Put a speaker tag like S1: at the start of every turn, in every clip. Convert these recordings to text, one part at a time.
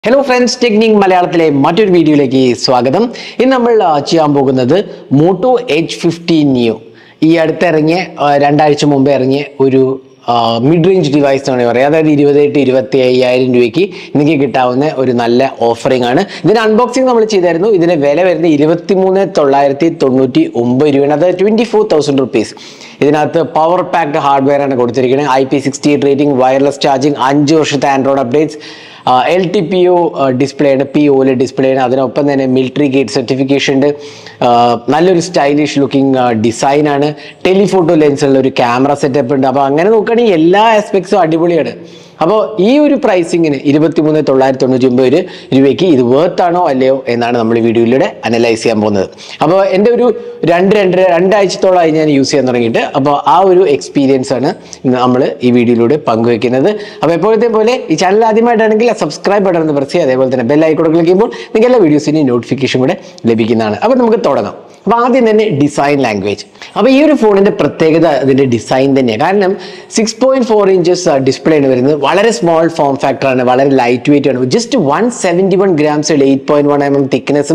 S1: Hello friends, technique മലയാളത്തിലെ മറ്റൊരു വീഡിയോയിലേക്ക് സ്വാഗതം. ഇന്ന് നമ്മൾ ചെയ്യാൻ പോകുന്നത് മോട്ടോ H15 Neo. ഈ അടുത്തിറങ്ങിയ 2 ആഴ്ച മുമ്പ് ഇറങ്ങിയ ഒരു മിഡ് റേഞ്ച് ഡിവൈസ് ആണ് പറയുക. അതായത് 28,000-25,000 രൂപയ്ക്ക് നിങ്ങൾക്ക് കിട്ടാവുന്ന ഒരു നല്ല ഓഫറിംഗ് ആണ്. ഇതിന്റെ അൺബോക്സിംഗ് നമ്മൾ ചെയ്തായിരുന്നു. ഇതിന്റെ വില വരുന്നത് 23,999 രൂപയാണ്. അതായത് 24,000 റുപ്പീസ്. ഇതിനകത്ത് പവർ പാക്ഡ് ഹാർഡ്വെയർ ആണ് കൊടുത്തിരിക്കുന്നത്. IP68 റേറ്റിംഗ്, വയർലെസ് ചാർജിങ്, 5 വർഷത്തെ ആൻഡ്രോയിഡ് അപ്ഡേറ്റ്സ്, LTPO ഡിസ്പ്ലേ ആണ്, POLED ഡിസ്പ്ലേ ആണ്. അതിനൊപ്പം തന്നെ മിലിറ്ററി ഗേറ്റ് സർട്ടിഫിക്കേഷൻ ഉണ്ട്. നല്ലൊരു സ്റ്റൈലിഷ് ലുക്കിംഗ് ഡിസൈൻ ആണ്. ടെലിഫോട്ടോ ലെൻസ് ഉള്ള ഒരു ക്യാമറ സെറ്റപ്പ് ഉണ്ട്. അപ്പോൾ അങ്ങനെ നോക്കുകയാണെങ്കിൽ എല്ലാ ആസ്പെക്ട്സും അടിപൊളിയാണ്. അപ്പോൾ ഈ ഒരു പ്രൈസിങ്ങിന് 23,999 രൂപയ്ക്ക് ഇത് വേർത്ത് ആണോ അല്ലയോ എന്നാണ് നമ്മൾ ഈ വീഡിയോയിലൂടെ അനലൈസ് ചെയ്യാൻ പോകുന്നത്. അപ്പോൾ എൻ്റെ ഒരു രണ്ടാഴ്ചത്തോളമായി ഞാൻ യൂസ് ചെയ്യാൻ തുടങ്ങിയിട്ട്. അപ്പോൾ ആ ഒരു എക്സ്പീരിയൻസ് ആണ് നമ്മൾ ഈ വീഡിയോയിലൂടെ പങ്കുവെക്കുന്നത്. അപ്പോൾ എപ്പോഴത്തെ പോലെ ഈ ചാനൽ ആദ്യമായിട്ടാണെങ്കിൽ സബ്സ്ക്രൈബ് ബട്ടൺ ഒന്ന് പ്രസ് ചെയ്യുക. അതേപോലെ തന്നെ ബെൽ ഐക്കൺ ക്ലിക്ക് ചെയ്യുമ്പോൾ നിങ്ങൾക്ക് എല്ലാ വീഡിയോസിൻ്റെയും നോട്ടിഫിക്കേഷൻ കൂടെ ലഭിക്കുന്നതാണ്. അപ്പോൾ നമുക്ക് തുടങ്ങാം. അപ്പോൾ ആദ്യം തന്നെ ഡിസൈൻ ലാംഗ്വേജ്. അപ്പോൾ ഈ ഒരു ഫോണിന്റെ പ്രത്യേകത അതിന്റെ ഡിസൈൻ തന്നെയാണ്. കാരണം 6.4 ഇഞ്ചസ് ഡിസ്പ്ലേ ആണ് വരുന്നത്. വളരെ സ്മോൾ ഫോം ഫാക്ടർ ആണ്, വളരെ ലൈറ്റ് വെയിറ്റ് ആണ്. ജസ്റ്റ് 171 grams 8.1 mm തിക്നെസ്സും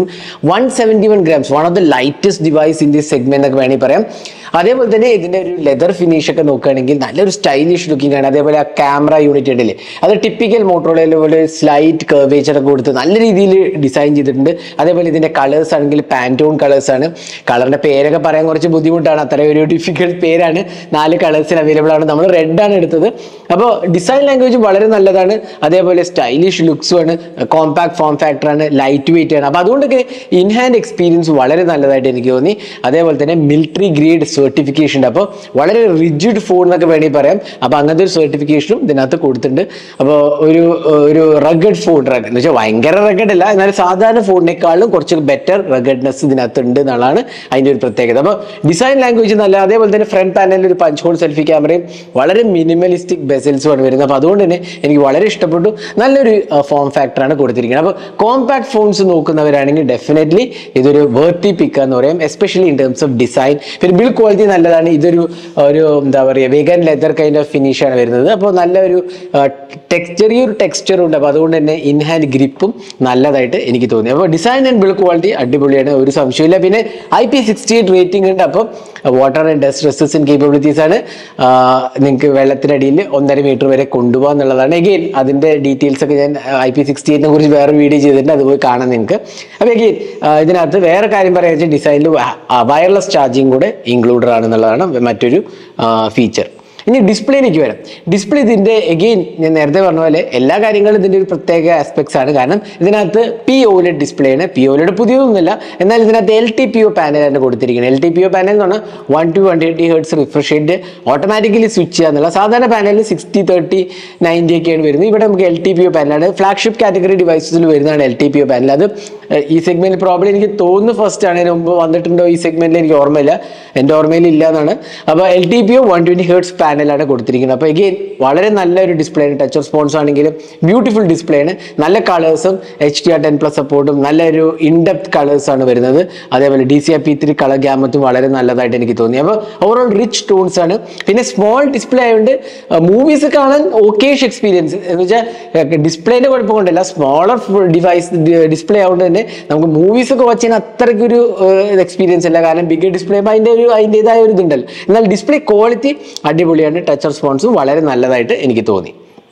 S1: 171 grams, one of the lightest device in this segment എന്നൊക്കെ വേണമെങ്കിൽ പറയാം. അതേപോലെ തന്നെ ഇതിന്റെ ഒരു ലെതർ ഫിനിഷ് ഒക്കെ നോക്കുകയാണെങ്കിൽ നല്ലൊരു സ്റ്റൈലിഷ് ലുക്കിംഗ് ആണ്. അതേപോലെ ആ ക്യാമറ യൂണിറ്റ് ഉണ്ടല്ലേ, അത് ടിപ്പിക്കൽ മോട്ടോറോളയിലെ പോലെ സ്ലൈറ്റ് കർവേച്ചർ ഒക്കെ കൊടുത്ത് നല്ല രീതിയിൽ ഡിസൈൻ ചെയ്തിട്ടുണ്ട്. അതേപോലെ ഇതിന്റെ കളേഴ്സ് ആണെങ്കിൽ പാൻറ്റോൺ കളേഴ്സ് ആണ്. കളറിന്റെ പേരൊക്കെ പറയാൻ കുറച്ച് ബുദ്ധിമുട്ടാണ്, അത്രയും ഒരു ഡിഫിക്കൽട്ട് പേരാണ്. 4 കളേഴ്സിൽ അവൈലബിൾ ആണ്. നമ്മൾ റെഡ് ആണ് എടുത്തത്. അപ്പോൾ ഡിസൈൻ ലാംഗ്വേജ് വളരെ നല്ലതാണ്. അതേപോലെ സ്റ്റൈലിഷ് ലുക്സും ആണ്, കോമ്പാക്ട് ഫോം ഫാക്ടർ ആണ്, ലൈറ്റ് വെയിറ്റ് ആണ്. അപ്പോൾ അതുകൊണ്ടൊക്കെ ഇൻ ഹാൻഡ് എക്സ്പീരിയൻസ് വളരെ നല്ലതായിട്ട് എനിക്ക് തോന്നി. അതേപോലെ തന്നെ മിലിറ്ററി ഗ്രേഡ് സർട്ടിഫിക്കേഷൻ ഉണ്ട്. അപ്പോൾ വളരെ റിജിഡ് ഫോൺ എന്നൊക്കെ വേണമെങ്കിൽ പറയാം. അപ്പോൾ അങ്ങനത്തെ ഒരു സർട്ടിഫിക്കേഷനും ഇതിനകത്ത് കൊടുത്തിട്ടുണ്ട്. അപ്പോൾ ഒരു റഗഡ് ഫോൺ, റഗഡ് എന്ന് വെച്ചാൽ ഭയങ്കര റഗഡ് അല്ല, എന്നാലും സാധാരണ ഫോണിനേക്കാളും കുറച്ച് ബെറ്റർ റഗഡ്നെസ് ഇതിനകത്ത് ഉണ്ട് എന്നുള്ളതാണ് അതിൻ്റെ ഒരു പ്രത്യേകത. അപ്പോൾ ഡിസൈൻ ലാംഗ്വേജ് നല്ല. അതേപോലെ തന്നെ ഫ്രണ്ട് പാനലിൽ ഒരു പഞ്ച് ഹോൾ സെൽഫി ക്യാമറയും വളരെ മിനിമലിസ്റ്റിക് ബെസൽസും ആണ് വരുന്നത്. അപ്പോൾ അതുകൊണ്ട് തന്നെ എനിക്ക് വളരെ ഇഷ്ടപ്പെട്ടു. നല്ലൊരു ഫോം ഫാക്ടറാണ് കൊടുത്തിരിക്കുന്നത്. അപ്പോൾ കോമ്പാക്ട് ഫോൺസ് നോക്കുന്നവരാണെങ്കിൽ ഡെഫിനറ്റ്ലി ഇതൊരു വേർത്തി പിക്ക് എന്ന് പറയാം, especially in terms of design. പിന്നെ ബിൽഡ് ക്വാളിറ്റി നല്ലതാണ്. ഇതൊരു എന്താ പറയുക, vegan leather kind of finish ആണ് വരുന്നത്. അപ്പോൾ നല്ലൊരു ചെറിയൊരു ടെക്സ്ചർ ഉണ്ട്. അപ്പോൾ അതുകൊണ്ട് തന്നെ ഇൻ ഹാൻഡ് ഗ്രിപ്പും നല്ലതായിട്ട് എനിക്ക് തോന്നി. അപ്പോൾ ഡിസൈൻ ആൻഡ് ബിൽഡ് ക്വാളിറ്റി അടിപൊളിയാണ്, ഒരു സംശയമില്ല. പിന്നെ IP68 റേറ്റിംഗ് ഉണ്ട്. അപ്പോൾ water and dust resistant capabilities ആണ്. നിങ്ങൾക്ക് വെള്ളത്തിനടിയിൽ 1.5 മീറ്റർ വരെ കൊണ്ടുപോകാൻ എന്നുള്ളതാണ്. എഗെയിൻ അതിൻ്റെ ഡീറ്റെയിൽസ് ഒക്കെ ഞാൻ IP68 കുറിച്ച് വേറെ വീഡിയോ ചെയ്തിട്ടുണ്ട്, അത് പോയി കാണാൻ നിങ്ങൾക്ക്. അപ്പോൾ എഗെയിൻ ഇതിനകത്ത് വേറെ കാര്യം പറയാൻ വെച്ചാൽ ഡിസൈനിൽ വയർലെസ് ചാർജിങ് കൂടെ ഇൻക്ലൂഡഡ് ആണെന്നുള്ളതാണ് മറ്റൊരു ഫീച്ചർ. ഇനി ഡിസ്പ്ലേയിലേക്ക് വരാം. ഡിസ്പ്ലേ ഇതിൻ്റെ എഗെയിൻ ഞാൻ നേരത്തെ പറഞ്ഞ പോലെ എല്ലാ കാര്യങ്ങളും ഇതിൻ്റെ ഒരു പ്രത്യേക ആസ്പെക്ട്സ് ആണ്. കാരണം ഇതിനകത്ത് POLED ഡിസ്പ്ലേ ആണ്. POLED പുതിയതൊന്നുമില്ല, എന്നാൽ ഇതിനകത്ത് LTPO പാനലാണ് കൊടുത്തിരിക്കുന്നത്. LTPO പാനൽ എന്ന് പറഞ്ഞാൽ 120 Hz refresh rate automatically switch ചെയ്യുക എന്നുള്ള. സാധാരണ പാനലിൽ 60-30-90 ഒക്കെയാണ് വരുന്നത്. ഇവിടെ നമുക്ക് LTPO പാനലാണ്. ഫ്ലാഗ്ഷിപ്പ് കാറ്റഗറി ഡിവൈസസിൽ വരുന്നതാണ് LTPO പാനൽ. അത് ഈ സെഗ്മെന്റിൽ പ്രോബ്ലം എനിക്ക് തോന്നുന്നു ഫസ്റ്റ് ആണ്. അതിന് മുമ്പ് വന്നിട്ടുണ്ടോ ഈ സെഗ്മെന്റിൽ എനിക്ക് ഓർമ്മയില്ല, എൻ്റെ ഓർമ്മയിൽ ഇല്ല എന്നാണ്. അപ്പോൾ LTPO 120 Hz പാനലാണ് കൊടുത്തിരിക്കുന്നത്. അപ്പോൾ എഗെയിൻ വളരെ നല്ലൊരു ഡിസ്പ്ലേ ആണ്. ടച്ച് റെസ്പോൺസ് ആണെങ്കിലും ബ്യൂട്ടിഫുൾ ഡിസ്പ്ലേ ആണ്. നല്ല കളേഴ്സും HDR10+ സപ്പോർട്ടും നല്ലൊരു ഇൻഡെപ്ത് കളേഴ്സ് ആണ് വരുന്നത്. അതേപോലെ DCI-P3 കളർ ഗ്യാമത്തും വളരെ നല്ലതായിട്ട് എനിക്ക് തോന്നി. അപ്പോൾ ഓവറോൾ റിച്ച് ടോൺസ് ആണ്. പിന്നെ സ്മോൾ ഡിസ്പ്ലേ ആയതുകൊണ്ട് മൂവീസ് കാണാൻ ഓക്കേഷ് എക്സ്പീരിയൻസ് എന്ന് വെച്ചാൽ ഡിസ്പ്ലേന്റെ കുഴപ്പം കൊണ്ടല്ല, സ്മോളർ ഡിവൈസ് ഡിസ്പ്ലേ ആയതുകൊണ്ട് തന്നെ നമുക്ക് മൂവീസ് ഒക്കെ വാച്ച് ചെയ്യാൻ അത്രയ്ക്കൊരു എക്സ്പീരിയൻസ് ഇല്ല. കാരണം ബിഗ് ഡിസ്പ്ലേ അതിൻ്റെതായ ഒരു ഇതുണ്ടല്ലോ. എന്നാൽ ഡിസ്പ്ലേ ക്വാളിറ്റി അടിപൊളിയാണ്. ടച്ച് റെസ്പോൺസും വളരെ നല്ലതായിട്ട് എനിക്ക് തോന്നി.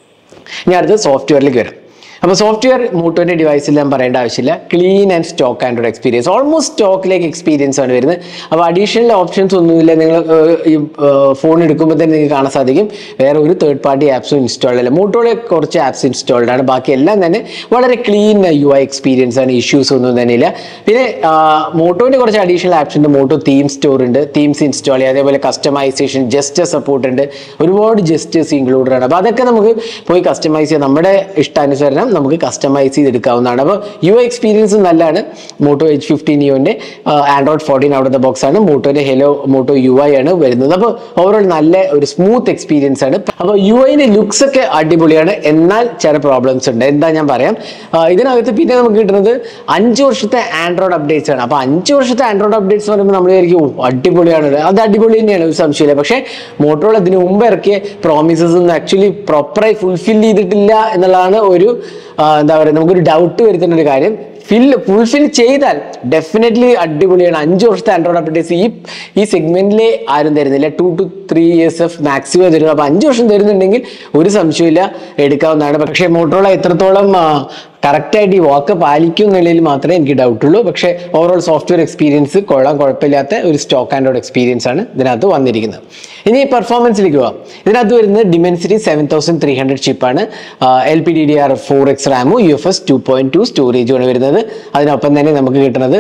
S1: ഇനി അടുത്ത് സോഫ്റ്റ്വെയറിലേക്ക് വരാം. അപ്പോൾ സോഫ്റ്റ്വെയർ മോട്ടോന്റെ ഡിവൈസിൽ ഞാൻ പറയേണ്ട ആവശ്യമില്ല. Clean and stock Android experience, almost സ്റ്റോക്കിലേക്ക് എക്സ്പീരിയൻസ് ആണ് വരുന്നത്. അപ്പോൾ അഡീഷണൽ ഓപ്ഷൻസ് ഒന്നുമില്ല. നിങ്ങൾ ഈ ഫോൺ എടുക്കുമ്പോൾ തന്നെ നിങ്ങൾക്ക് കാണാൻ സാധിക്കും വേറെ ഒരു തേർഡ് പാർട്ടി ആപ്സും ഇൻസ്റ്റാൾഡ് അല്ല. മോട്ടോയുടെ കുറച്ച് ആപ്സ് ഇൻസ്റ്റാൾഡ് ആണ്, ബാക്കി എല്ലാം തന്നെ വളരെ ക്ലീൻ UI എക്സ്പീരിയൻസ് ആണ്. ഇഷ്യൂസ് ഒന്നും തന്നെ ഇല്ല. പിന്നെ മോട്ടോന്റെ കുറച്ച് അഡീഷണൽ ആപ്സ് ഉണ്ട്. മോട്ടോ തീം സ്റ്റോർ ഉണ്ട്, തീംസ് ഇൻസ്റ്റാൾ ചെയ്യുക. അതേപോലെ കസ്റ്റമൈസേഷൻ, ജസ്റ്റർ സപ്പോർട്ട് ഉണ്ട്, ഒരുപാട് ജസ്റ്റേഴ്സ് ഇൻക്ലൂഡഡ് ആണ്. അപ്പോൾ അതൊക്കെ നമുക്ക് പോയി കസ്റ്റമൈസ് ചെയ്യാം. നമ്മുടെ ഇഷ്ടാനുസരണം നമുക്ക് കസ്റ്റമൈസ് ചെയ്തെടുക്കാവുന്നതാണ്. അപ്പോൾ UI എക്സ്പീരിയൻസ് നല്ലതാണ്. മോട്ടോ H15 Neoന്റെ Android 14 out of the box ആണ്. മോട്ടോന്റെ മോട്ടോ UI ആണ് വരുന്നത്. അപ്പോൾ ഓവറോൾ നല്ല ഒരു സ്മൂത്ത് എക്സ്പീരിയൻസ് ആണ്. അപ്പോൾ UIന്റെ ലുക്സ് ഒക്കെ അടിപൊളിയാണ്, എന്നാൽ ചില പ്രോബ്ലംസ് ഉണ്ട്. എന്താ ഞാൻ പറയാം. ഇതിനകത്ത് പിന്നെ നമുക്ക് കിട്ടുന്നത് 5 വർഷത്തെ ആൻഡ്രോയിഡ് അപ്ഡേറ്റ്സ് ആണ്. അപ്പോൾ 5 വർഷത്തെ ആൻഡ്രോയിഡ് അപ്ഡേറ്റ്സ് പറയുമ്പോൾ നമ്മൾ വിചാരിക്കും അടിപൊളിയാണ്, അത് അടിപൊളി തന്നെയാണ്, ഒരു സംശയമില്ല. പക്ഷേ മോട്ടോറോള ഇതിനു മുമ്പ് ഇറക്കിയ പ്രോമിസസ് ഒന്നും ആക്ച്വലി പ്രോപ്പറായി ഫുൾഫിൽ ചെയ്തിട്ടില്ല എന്നുള്ളതാണ് ഒരു എന്താ പറയുക നമുക്കൊരു ഡൗട്ട് വരുത്തുന്ന ഒരു കാര്യം, ഫുൾഫിൽ ചെയ്താൽ ഡെഫിനറ്റ്ലി അടിപൊളിയാണ്. 5 വർഷത്തെ ആൻഡ്രോയിഡ് അപ്ഡേറ്റ്സ് ഈ സെഗ്മെന്റിലെ ആരും തരുന്നില്ല. 2 to 3 years മാക്സിമം തരുന്നു. അപ്പൊ 5 വർഷം തരുന്നുണ്ടെങ്കിൽ ഒരു സംശയമില്ല, എടുക്കാവുന്നതാണ്. പക്ഷേ മോട്ടോറോള എത്രത്തോളം കറക്റ്റായിട്ട് ഈ വാക്ക് പാലിക്കും എന്നുള്ളതിൽ മാത്രമേ എനിക്ക് ഡൗട്ടുള്ളൂ. പക്ഷേ ഓവറോൾ സോഫ്റ്റ്വെയർ എക്സ്പീരിയൻസ് കുഴപ്പമില്ലാത്ത ഒരു സ്റ്റോക്ക് ആൻഡ്രോയിഡ് എക്സ്പീരിയൻസ് ആണ് ഇതിനകത്ത് വന്നിരിക്കുന്നത്. ഇനി പെർഫോമൻസിലേക്ക് പോവാം. ഇതിനകത്ത് വരുന്നത് Dimensity 7300 ചിപ്പാണ്. LPDDR4X റാമും UFS 2.2 സ്റ്റോറേജുമാണ് വരുന്നത്. അതിനൊപ്പം തന്നെ നമുക്ക് കിട്ടുന്നത്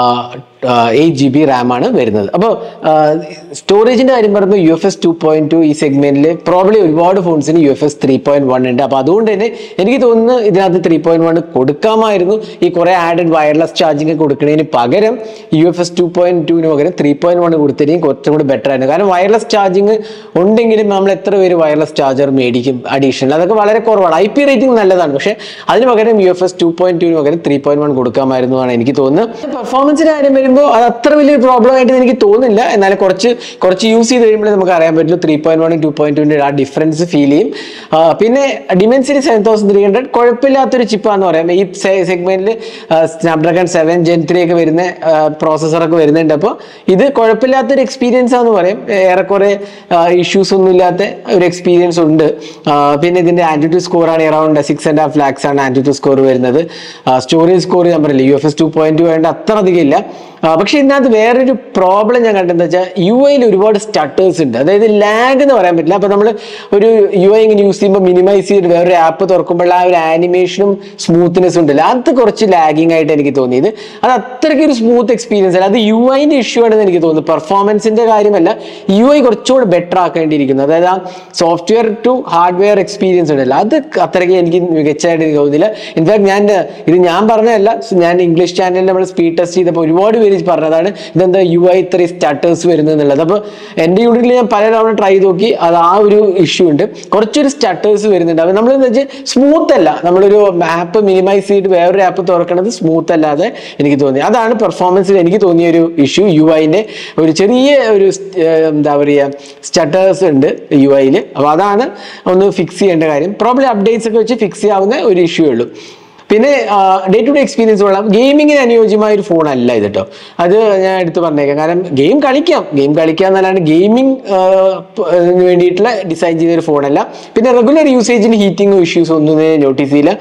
S1: 8 GB റാമാണ് വരുന്നത്. അപ്പോൾ സ്റ്റോറേജിന്റെ കാര്യം പറയുമ്പോൾ UFS 2.2 ഈ സെഗ്മെന്റിൽ പ്രോബ്ലി ഒരുപാട് ഫോൺസിന് UFS 3.1 ഉണ്ട്. അപ്പോൾ അതുകൊണ്ട് തന്നെ എനിക്ക് തോന്നുന്നു ഇതിനകത്ത് 3.1 കൊടുക്കാമായിരുന്നു. ഈ കുറെ ആഡഡ് വയർലെസ് ചാർജിങ് കൊടുക്കുന്നതിന് പകരം UFS 2.2 പകരം 3.1 കൊടുത്തിരിക്കും കുറച്ചും കൂടി ബെറ്റർ ആയിരുന്നു. കാരണം വയർലെസ് ചാർജിങ് ഉണ്ടെങ്കിലും നമ്മൾ എത്ര പേര് വയർലെസ് ചാർജർ മേടിക്കും അഡീഷണൽ, അതൊക്കെ വളരെ കുറവാണ്. IP റേറ്റിംഗ് നല്ലതാണ്, പക്ഷേ അതിന് പകരം UFS 2.2 പകരം 3.1 കൊടുക്കാമായിരുന്നു എന്നാണ് എനിക്ക് തോന്നുന്നത്. പെർഫോമൻസിന്റെ കാര്യം വരുമ്പോൾ അത് അത്ര വലിയൊരു പ്രോബ്ലം ആയിട്ട് എനിക്ക് തോന്നുന്നില്ല. എന്നാൽ കുറച്ച് യൂസ് ചെയ്ത് കഴിയുമ്പോൾ നമുക്ക് അറിയാൻ പറ്റുള്ളൂ 3.1 2.2 ആ ഡിഫറൻസ് ഫീൽ ചെയ്യും. പിന്നെ Dimensity 7300 കുഴപ്പമില്ലാത്തൊരു ചിപ്പാന്ന് പറയാം. ഈ സെഗ്മെന്റിൽ സ്നാപ്ഡ്രാഗൺ 7 Gen 3 ഒക്കെ വരുന്ന പ്രോസസ്സറൊക്കെ വരുന്നുണ്ട്. അപ്പോൾ ഇത് കുഴപ്പമില്ലാത്തൊരു എക്സ്പീരിയൻസ് ആണെന്ന് പറയും. ഏറെക്കുറെ ഇഷ്യൂസ് ഒന്നും ഇല്ലാത്ത ഒരു എക്സ്പീരിയൻസ് ഉണ്ട്. പിന്നെ ഇതിന്റെ ആന്റിറ്റ്യൂഡ് സ്കോർ ആണ് അറൌണ്ട് 6.5 lakhs ആണ് ആന്റിറ്റ്യൂഡ് സ്കോർ വരുന്നത്. സ്റ്റോറേജ് സ്കോർ ഞാൻ പറയില്ല UFS 2.2 വേണ്ട അത്ര അധികം ഇല്ല. പക്ഷെ ഇതിനകത്ത് വേറൊരു പ്രോബ്ലം ഞാൻ കണ്ടെന്ന് വെച്ചാൽ UI ഒരുപാട് സ്റ്റട്ടേഴ്സ് ഉണ്ട്. അതായത് ലാഗ് എന്ന് പറയാൻ പറ്റില്ല. അപ്പൊ നമ്മൾ ഒരു UI ഇങ്ങനെ യൂസ് ചെയ്യുമ്പോൾ മിനിമൈസ് ചെയ്തിട്ട് വേറൊരു ആപ്പ് തുറക്കുമ്പോൾ ആ ഒരു ആനിമേഷനും സ്മൂത്ത്നെസ്സും ഉണ്ടല്ലോ, അത് കുറച്ച് ലാഗിങ് ആയിട്ട് എനിക്ക് തോന്നിയത്. അത് അത്രയ്ക്ക് ഒരു സ്മൂത്ത് എക്സ്പീരിയൻസ് അല്ല. അത് UIന്റെ ഇഷ്യൂ ആണെന്ന് എനിക്ക് തോന്നുന്നു. പെർഫോമൻസിന്റെ കാര്യമല്ല, UI കുറച്ചുകൂടെ ബെറ്റർ ആക്കേണ്ടിയിരിക്കുന്നു. അതായത് ആ സോഫ്റ്റ്വെയർ ടു ഹാർഡ്വെയർ എക്സ്പീരിയൻസ് ഉണ്ടല്ലോ, അത് അത്രയ്ക്ക് എനിക്ക് മികച്ചതായിട്ട് എനിക്ക് തോന്നുന്നില്ല. ഇൻഫാക്ട് ഞാൻ പറഞ്ഞതല്ല, ഞാൻ ഇംഗ്ലീഷ് ചാനലിൽ നമ്മൾ സ്പീഡ് ടെസ്റ്റ് ചെയ്തപ്പോൾ ഒരുപാട് പറഞ്ഞതാണ് ഇതെന്താ UI ഇത്ര സ്റ്റാറ്റേഴ്സ് വരുന്നത് എന്നുള്ളത്. അപ്പൊ എന്റെ യൂണിറ്റിൽ ഞാൻ പല തവണ ട്രൈ നോക്കി, അത് ആ ഒരു ഇഷ്യൂ ഉണ്ട്, കുറച്ചൊരു സ്റ്റാറ്റേഴ്സ് വരുന്നുണ്ട്. അപ്പൊ നമ്മൾ എന്താ വെച്ചാൽ സ്മൂത്ത് അല്ല, നമ്മളൊരു ആപ്പ് മിനിമൈസ് ചെയ്തിട്ട് വേറൊരു ആപ്പ് തുറക്കണത് സ്മൂത്ത് അല്ലാതെ എനിക്ക് തോന്നി. അതാണ് പെർഫോമൻസിൽ എനിക്ക് തോന്നിയ ഒരു ഇഷ്യൂ. UIന്റെ ഒരു ചെറിയ ഒരു എന്താ പറയുക സ്റ്റാറ്റേഴ്സ് ഉണ്ട് UIയിൽ. അപ്പൊ അതാണ് ഒന്ന് ഫിക്സ് ചെയ്യേണ്ട കാര്യം. പ്രോബ്ലി അപ്ഡേറ്റ്സ് ഒക്കെ വെച്ച് ഫിക്സ് ചെയ്യാവുന്ന ഒരു ഇഷ്യൂ ഉള്ളൂ. പിന്നെ ഡേ ടു ഡേ എക്സ്പീരിയൻസ് കൊള്ളാം. ഗെയിമിങ്ങിന് അനുയോജ്യമായ ഒരു ഫോണല്ല ഇത് കേട്ടോ, അത് ഞാൻ എടുത്ത് പറഞ്ഞേക്കാം. കാരണം ഗെയിം കളിക്കാം എന്നല്ലാണ്ട് ഗെയിമിംഗ് വേണ്ടിയിട്ടുള്ള ഡിസൈൻ ചെയ്തൊരു ഫോണല്ല. പിന്നെ റെഗുലർ യൂസേജിൽ ഹീറ്റിംഗ് ഇഷ്യൂസ് ഒന്നും നോട്ടീസ് ചെയ്യില്ല.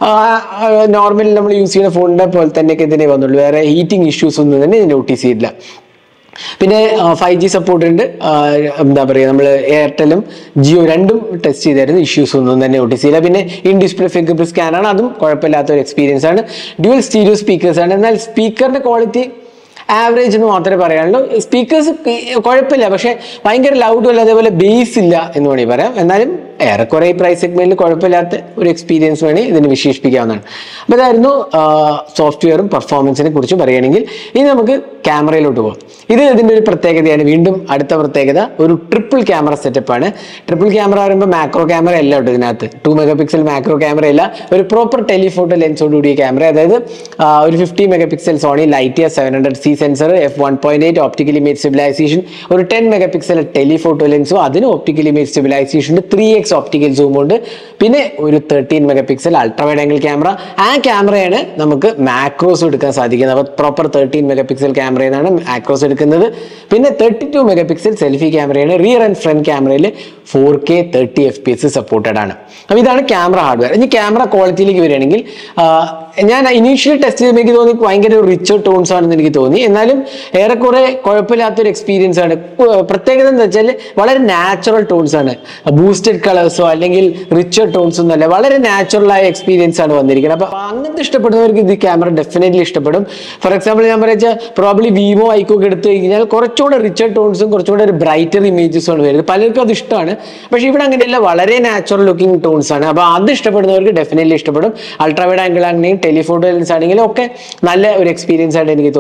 S1: നോർമൽ നമ്മൾ യൂസ് ചെയ്യുന്ന ഫോണിന്റെ പോലെ തന്നെയൊക്കെ ഇതിനെ വന്നുള്ളൂ, വേറെ ഹീറ്റിംഗ് ഇഷ്യൂസ് ഒന്നും തന്നെ നോട്ടീസ് ചെയ്തില്ല. പിന്നെ 5G സപ്പോർട്ട് ഉണ്ട്. എന്താ പറയുക, നമ്മൾ എയർടെലും ജിയോ രണ്ടും ടെസ്റ്റ് ചെയ്തായിരുന്നു, ഇഷ്യൂസ് ഒന്നും തന്നെ നോട്ടീസ് ചെയ്യില്ല. പിന്നെ ഇൻ ഡിസ്പ്ലേ ഫിംഗർ പ്രിന്റ് സ്കാനാണ്, അതും കുഴപ്പമില്ലാത്ത ഒരു എക്സ്പീരിയൻസ് ആണ്. ഡ്യുവൽ സ്റ്റീരിയോ സ്പീക്കേഴ്സ് ആണ്. എന്നാൽ സ്പീക്കറിന്റെ ക്വാളിറ്റി ആവറേജ് എന്ന് മാത്രമേ പറയാനുള്ളൂ. സ്പീക്കേഴ്സ് കുഴപ്പമില്ല, പക്ഷെ ഭയങ്കര ലൗഡും അല്ല, അതേപോലെ ബേസ് ഇല്ല എന്ന് വേണമെങ്കിൽ പറയാം. എന്നാലും ഏറെക്കുറെ ഈ പ്രൈസ് സെഗ്മെന്റിൽ കുഴപ്പമില്ലാത്ത ഒരു എക്സ്പീരിയൻസ് വേണമെങ്കിൽ ഇതിന് വിശേഷിപ്പിക്കാവുന്നതാണ്. അപ്പോൾ ഇതായിരുന്നു സോഫ്റ്റ്വെയറും പെർഫോമൻസിനെ കുറിച്ച് പറയുകയാണെങ്കിൽ. ഇനി നമുക്ക് ക്യാമറയിലോട്ട് പോകാം. ഇതിന്റെ ഒരു പ്രത്യേകതയാണ്, വീണ്ടും അടുത്ത പ്രത്യേകത ഒരു ട്രിപ്പിൾ ക്യാമറ സെറ്റപ്പ് ആണ്. ട്രിപ്പിൾ ക്യാമറ പറയുമ്പോൾ മാക്രോ ക്യാമറ അല്ല കേട്ടോ ഇതിനകത്ത്, 2 MP മാക്രോ ക്യാമറ അല്ല, ഒരു പ്രോപ്പർ ടെലിഫോട്ടോ ലെൻസോട് കൂടിയ ക്യാമറ. അതായത് ഒരു 50 MP Sony Lytia 700C sensor, f1.8 optical image stabilisation, ഒരു 10 MP ടെലിഫോട്ടോ ലെൻസും അതിന് optical image stabilisation, 3x optical zoom ഉണ്ട്. പിന്നെ ഒരു 13 MP ultra wide angle camera. ആ ക്യാമറയാണ് നമുക്ക് മാക്രോസ് എടുക്കാൻ സാധിക്കുന്നത്. അപ്പോൾ പ്രോപ്പർ 13 MP ക്യാമറയാണ് മാക്രോസ് എടുക്കുന്നത്. പിന്നെ 32 MP സെൽഫി ക്യാമറയാണ്. റിയർ ആൻഡ് ഫ്രണ്ട് ക്യാമറയിൽ 4K 30 FPS സപ്പോർട്ടഡ് ആണ്. അപ്പോൾ ഇതാണ് ക്യാമറ ഹാർഡ്വെയർ. ഇനി ക്യാമറ ക്വാളിറ്റിയിലേക്ക് വരികയാണെങ്കിൽ, ഞാൻ ഇനീഷ്യലി ടെസ്റ്റ് ചെയ്തപ്പോൾ എനിക്ക് തോന്നി ഭയങ്കര റിച്ച് ടോൺസ് ആണെന്ന് എനിക്ക് തോന്നി. എന്നാലും ഏറെക്കുറെ കുഴപ്പമില്ലാത്തൊരു എക്സ്പീരിയൻസ് ആണ്. പ്രത്യേകത എന്താ വെച്ചാൽ വളരെ നാച്ചുറൽ ടോൺസ് ആണ്, ബൂസ്റ്റഡ് കളേഴ്സോ അല്ലെങ്കിൽ റിച്ചർ ടോൺസ് ഒന്നും അല്ല, വളരെ നാച്ചുറൽ ആയ എക്സ്പീരിയൻസ് ആണ് വന്നിരിക്കുന്നത്. അപ്പൊ അങ്ങനത്തെ ഇഷ്ടപ്പെടുന്നവർക്ക് ഇത് ക്യാമറ ഡെഫിനറ്റ്ലി ഇഷ്ടപ്പെടും. ഫോർ എക്സാമ്പിൾ ഞാൻ പറയാ പ്രോബ്ലി വിവോ ഐക്കോ ഒക്കെ എടുത്തു കഴിഞ്ഞാൽ കുറച്ചുകൂടെ റിച്ചർ ടോൺസും കുറച്ചുകൂടെ ഒരു ബ്രൈറ്റർ ഇമേജസും ആണ് വരുന്നത്. പലർക്കും അത് ഇഷ്ടമാണ്, പക്ഷെ ഇവിടെ അങ്ങനെയല്ല, വളരെ നാച്ചുറൽ ലുക്കിംഗ് ടോൺസ് ആണ്. അപ്പൊ അത് ഇഷ്ടപ്പെടുന്നവർക്ക് ഡെഫിനറ്റ്ലി ഇഷ്ടപ്പെടും. അൾട്രാ വൈഡ് ആംഗിൾ ആണെങ്കിലും ടെലിഫോട്ടോ ലെൻസ് ആണെങ്കിലും ഒക്കെ നല്ല ഒരു എക്സ്പീരിയൻസ് ആയിട്ട് എനിക്ക് തോന്നിയത്.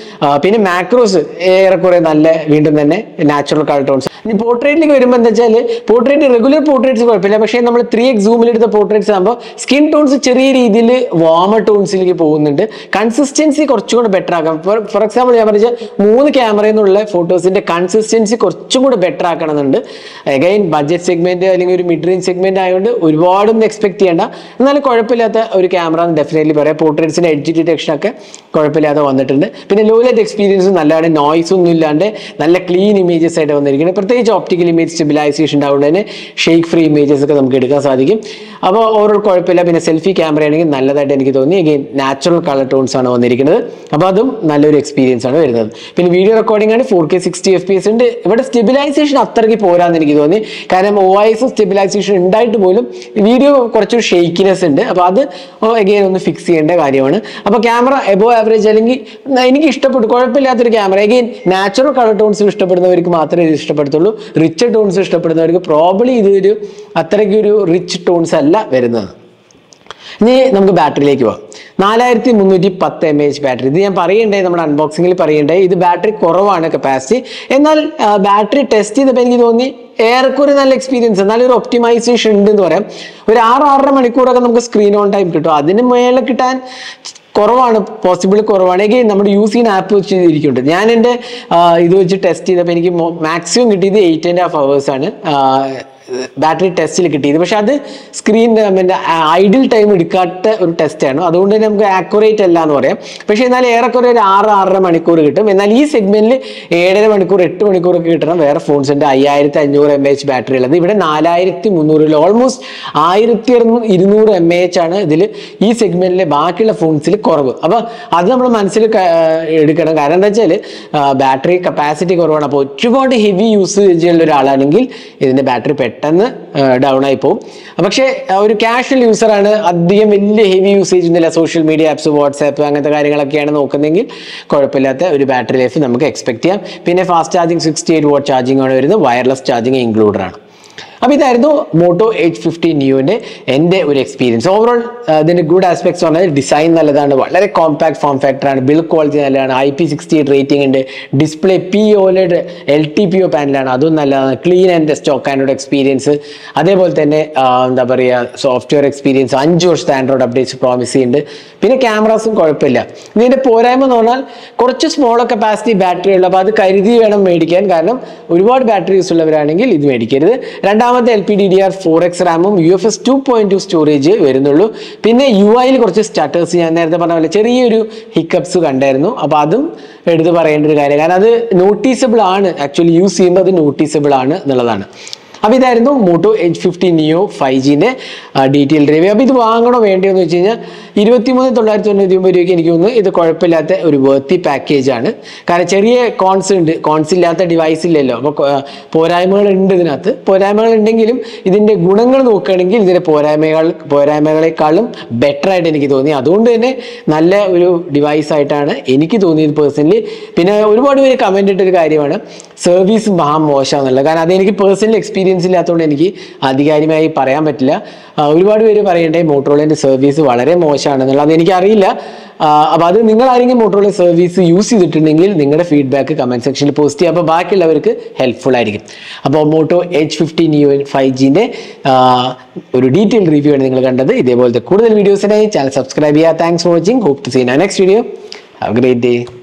S1: പിന്നെ മാക്രോസ് ഏറെക്കുറെ നല്ല വീണ്ടും തന്നെ നാച്ചുറൽ കളർ ടോൺസ്. ഇനി പോർട്രേറ്റിലേക്ക് വരുമ്പോൾ എന്താ വെച്ചാൽ പോർട്രേറ്റ് റെഗുലർ പോർട്രേറ്റ്സ് കുഴപ്പമില്ല, പക്ഷേ നമ്മൾ 3x സൂമിൽ എടുത്ത പോർട്രേറ്റ്സ് ആകുമ്പോൾ സ്കിൻ ടോൺസ് ചെറിയ രീതിയിൽ വാമർ ടോൺസിലേക്ക് പോകുന്നുണ്ട്. കൺസിസ്റ്റൻസി കുറച്ചും കൂടെ ബെറ്റർ ആക്കാം. ഫോർ എക്സാമ്പിൾ ഞാൻ പറഞ്ഞാൽ 3 ക്യാമറയിൽ നിന്നുള്ള ഫോട്ടോസിന്റെ കൺസിസ്റ്റൻസി കുറച്ചും കൂടെ ബെറ്റർ ആക്കണമെന്നുണ്ട്. അഗൈൻ ബഡ്ജറ്റ് സെഗ്മെന്റ് അല്ലെങ്കിൽ ഒരു മിഡ് റേഞ്ച് സെഗ്മെന്റ് ആയതുകൊണ്ട് ഒരുപാടൊന്നും എക്സ്പെക്ട് ചെയ്യേണ്ട, എന്നാലും കുഴപ്പമില്ലാത്ത ഒരു ക്യാമറ എന്ന് ഡെഫിനറ്റ്ലി പറയാം. പോർട്രേറ്റ്സിന്റെ എഡ്ജ് ഡിറ്റക്ഷൻ ഒക്കെ കുഴപ്പമില്ലാതെ വന്നിട്ടുണ്ട്. പിന്നെ ലോ ലൈറ്റ് എക്സ്പീരിയൻസ് നല്ലതാണ്, നോയ്സ് ഒന്നും ഇല്ലാണ്ട് നല്ല ക്ലീൻ ഇമേജസ് ആയിട്ട് വന്നിരിക്കുന്നത്. പ്രത്യേകിച്ച് ഓപ്റ്റിക്കൽ ഇമേജ് സ്റ്റെബിലൈസേഷൻ ഉണ്ടാവുകൊണ്ട് തന്നെ ഷെയ്ക്ക് ഫ്രീ ഇമേജസ് ഒക്കെ നമുക്ക് എടുക്കാൻ സാധിക്കും. അപ്പോൾ ഓവറോൾ കുഴപ്പമില്ല. പിന്നെ സെൽഫി ക്യാമറ ആണെങ്കിൽ നല്ലതായിട്ട് എനിക്ക് തോന്നി. അഗെയിൻ നാച്ചുറൽ കളർ ടോൺസ് ആണ് വന്നിരിക്കുന്നത്, അപ്പോൾ അതും നല്ലൊരു എക്സ്പീരിയൻസ് ആണ് വരുന്നത്. പിന്നെ വീഡിയോ റെക്കോർഡിംഗ് ആണ് 4K 60 FPS ഉണ്ട്. ഇവിടെ സ്റ്റെബിലൈസേഷൻ അത്രയ്ക്ക് പോരാന്ന് എനിക്ക് തോന്നി, കാരണം OIS സ്റ്റെബിലൈസേഷൻ ഉണ്ടായിട്ട് പോലും വീഡിയോ കുറച്ചൊരു ഷെയ്ക്കിനെസ് ഉണ്ട്. അപ്പോൾ അത് അഗെയിൻ ഒന്ന് ഫിക്സ് ചെയ്യേണ്ട കാര്യമാണ്. അപ്പോൾ ക്യാമറ എബോ ആവറേജ് അല്ലെങ്കിൽ എനിക്ക് ഇഷ്ടപ്പെട്ടു, കുഴപ്പമില്ലാത്തൊരു camera. Again natural colour tones ഇഷ്ടപ്പെടുന്നവർക്ക് മാത്രമേ ഇത് ഇഷ്ടപ്പെടുത്തുള്ളൂ. റിച്ച് ടോൺസ് ഇഷ്ടപ്പെടുന്നവർക്ക് പ്രോബ്ലി ഇതൊരു അത്രയ്ക്കൊരു റിച്ച് ടോൺസ് അല്ല വരുന്നത്. ഇനി നമുക്ക് ബാറ്ററിയിലേക്ക് പോകാം. 4310 mAh ബാറ്ററി. ഇത് ഞാൻ പറയണ്ടേ, നമ്മുടെ അൺബോക്സിംഗിൽ പറയണ്ടേ, ഇത് ബാറ്ററി കുറവാണ് കപ്പാസിറ്റി. എന്നാൽ ബാറ്ററി ടെസ്റ്റ് ചെയ്തപ്പോൾ എനിക്ക് തോന്നി ഏറെക്കുറെ നല്ല എക്സ്പീരിയൻസ്, നല്ലൊരു ഒപ്റ്റിമൈസേഷൻ ഉണ്ടെന്ന് പറയാം. ഒരു 6-6.5 മണിക്കൂറൊക്കെ നമുക്ക് സ്ക്രീൻ ഓൺ ടൈം കിട്ടും. അതിന് മേലെ കിട്ടാൻ കുറവാണ്, പോസിബിൾ കുറവാണ്. എങ്കിൽ നമ്മുടെ യൂസ് ചെയ്യുന്ന ആപ്പ് വെച്ച് ഇരിക്കുന്നുണ്ട്. ഞാൻ എൻ്റെ ഇത് വെച്ച് ടെസ്റ്റ് ചെയ്തപ്പോൾ എനിക്ക് മാക്സിമം കിട്ടിയത് 8.5 hours ആണ് ബാറ്ററി ടെസ്റ്റിൽ കിട്ടിയത്. പക്ഷെ അത് സ്ക്രീൻ ഐഡിൽ ടൈം എടുക്കാത്ത ഒരു ടെസ്റ്റാണ്, അതുകൊണ്ട് തന്നെ നമുക്ക് ആക്യുറേറ്റ് അല്ല എന്ന് പറയാം. പക്ഷെ എന്നാൽ ഏറെക്കുറെ ഒരു 6-6.5 മണിക്കൂർ കിട്ടും. എന്നാൽ ഈ സെഗ്മെന്റിൽ 7.5 മണിക്കൂർ 8 മണിക്കൂറൊക്കെ കിട്ടണം. വേറെ ഫോൺസ് ഉണ്ട് 5500 mAh ബാറ്ററി ഉള്ളത്. ഇവിടെ 4300, ഓൾമോസ്റ്റ് 1200 mAh ആണ് ഇതിൽ ഈ സെഗ്മെന്റിലെ ബാക്കിയുള്ള ഫോൺസിൽ കുറവ്. അപ്പൊ അത് നമ്മൾ മനസ്സിൽ എടുക്കണം. കാരണം എന്താ വെച്ചാൽ ബാറ്ററി കപ്പാസിറ്റി കുറവാണ്. അപ്പോൾ ഒരുപാട് ഹെവി യൂസേജ് ഉള്ള ഒരാളാണെങ്കിൽ ഇതിന്റെ ബാറ്ററി പെട്ടെന്ന് ഡൗൺ ആയി പോകും. പക്ഷേ ഒരു കാഷ്വൽ യൂസറാണ്, അധികം വലിയ ഹെവി യൂസേജ് ഒന്നുമില്ല, സോഷ്യൽ മീഡിയ ആപ്സ്, വാട്സാപ്പ് അങ്ങനത്തെ കാര്യങ്ങളൊക്കെയാണ് നോക്കുന്നതെങ്കിൽ കുഴപ്പമില്ലാത്ത ഒരു ബാറ്ററി ലൈഫ് നമുക്ക് എക്സ്പെക്ട് ചെയ്യാം. പിന്നെ ഫാസ്റ്റ് ചാർജിങ് 68 watt ചാർജിങ് ആണ് വരുന്നത്, വയർലെസ് ചാർജിങ് ഇൻക്ലൂഡഡ് ആണ്. അപ്പോൾ ഇതായിരുന്നു മോട്ടോ H50 Neoന്റെ എൻ്റെ ഒരു എക്സ്പീരിയൻസ്. ഓവറോൾ ഇതിന്റെ ഗുഡ് ആസ്പെക്ട്സ് പറഞ്ഞാൽ ഡിസൈൻ നല്ലതാണ്, വളരെ കോമ്പാക്ട് ഫോം ഫാക്ടറാണ്, ബിൽഡ് ക്വാളിറ്റി നല്ലതാണ്, IP68 റേറ്റിംഗ് ഉണ്ട്, ഡിസ്പ്ലേ POLED LTPO പാനലാണ്, അതും നല്ലതാണ്, clean and stock Android experience. അതേപോലെ തന്നെ എന്താ പറയുക, സോഫ്റ്റ്വെയർ എക്സ്പീരിയൻസ് 5 വർഷത്തെ ആൻഡ്രോയിഡ് അപ്ഡേറ്റ്സ് പ്രോമിസ് ചെയ്യുന്നുണ്ട്. പിന്നെ ക്യാമറാസും കുഴപ്പമില്ല. ഇതിന്റെ പോരായ്മ എന്ന് പറഞ്ഞാൽ കുറച്ച് സ്മോളർ കപ്പാസിറ്റി ബാറ്ററി ഉള്ള, അപ്പോൾ അത് കരുതി വേണം മേടിക്കാൻ. കാരണം ഒരുപാട് ബാറ്ററി യൂസ് ഉള്ളവരാണെങ്കിൽ ഇത് മേടിക്കരുത്. രണ്ടാമത്തെ LPDDR4X റാമും UFS 2.2 സ്റ്റോറേജ് വരുന്നുള്ളൂ. പിന്നെ UI കുറച്ച് സ്റ്റാർട്ടേഴ്സ് ഞാൻ നേരത്തെ പറഞ്ഞ പോലെ ചെറിയൊരു ഹിക്കപ്സ് കണ്ടായിരുന്നു. അപ്പോൾ അതും എടുത്ത് പറയേണ്ട ഒരു കാര്യം, കാരണം അത് നോട്ടീസബിൾ ആണ്, ആക്ച്വലി യൂസ് ചെയ്യുമ്പോൾ അത് നോട്ടീസബിൾ ആണ് എന്നുള്ളതാണ്. അപ്പോൾ ഇതായിരുന്നു മോട്ടോ H50 Neo 5Gന്റെ ഡീറ്റെയിൽ റിവ്യൂ. അപ്പോൾ ഇത് വാങ്ങണോ വേണ്ടയോ എന്ന് വെച്ച് കഴിഞ്ഞാൽ 23,999 രൂപയ്ക്ക് എനിക്ക് തോന്നുന്നു ഇത് കുഴപ്പമില്ലാത്ത ഒരു വർത്തി പാക്കേജ് ആണ്. കാരണം ചെറിയ കോൺസ് ഇല്ലാത്ത ഡിവൈസ് ഇല്ലല്ലോ, അപ്പോൾ പോരായ്മകൾ ഉണ്ട് ഇതിനകത്ത്. പോരായ്മകൾ ഉണ്ടെങ്കിലും ഇതിന്റെ ഗുണങ്ങൾ നോക്കുകയാണെങ്കിൽ ഇതിന്റെ പോരായ്മകളെക്കാളും ബെറ്റർ ആയിട്ട് എനിക്ക് തോന്നി. അതുകൊണ്ട് തന്നെ നല്ല ഒരു ഡിവൈസ് ആയിട്ടാണ് എനിക്ക് തോന്നിയത് പേഴ്സണലി. പിന്നെ ഒരുപാട് പേര് കമന്റ് ഇട്ടൊരു കാര്യമാണ് സർവീസ് മഹാ മോശമാണെന്നുള്ളത്. കാരണം അതെനിക്ക് പേഴ്സണലി എക്സ്പീരിയൻസ് ഇല്ലാത്തതുകൊണ്ട് എനിക്ക് ആധികാരികമായി പറയാൻ പറ്റില്ല. ഒരുപാട് പേര് പറയണ്ടേ മോട്ടോറോളേന്റെ സർവീസ് വളരെ മോശമാണെന്നുള്ളത്, അതെനിക്കറിയില്ല. അപ്പോൾ അത് നിങ്ങൾ ആരെങ്കിലും മോട്ടോറോള സർവീസ് യൂസ് ചെയ്തിട്ടുണ്ടെങ്കിൽ നിങ്ങളുടെ ഫീഡ്ബാക്ക് കമന്റ് സെക്ഷനിൽ പോസ്റ്റ് ചെയ്യുക, അപ്പോൾ ബാക്കിയുള്ളവർക്ക് ഹെൽപ്ഫുൾ ആയിരിക്കും. അപ്പോൾ മോട്ടോ H50 Neo 5Gന്റെ ഒരു ഡീറ്റെയിൽ റിവ്യൂ ആണ് നിങ്ങൾ കണ്ടത്. ഇതേപോലത്തെ കൂടുതൽ വീഡിയോസിനായി ചാനൽ സബ്സ്ക്രൈബ് ചെയ്യുക. Thanks for watching. Hope to see in next video. Have a great day.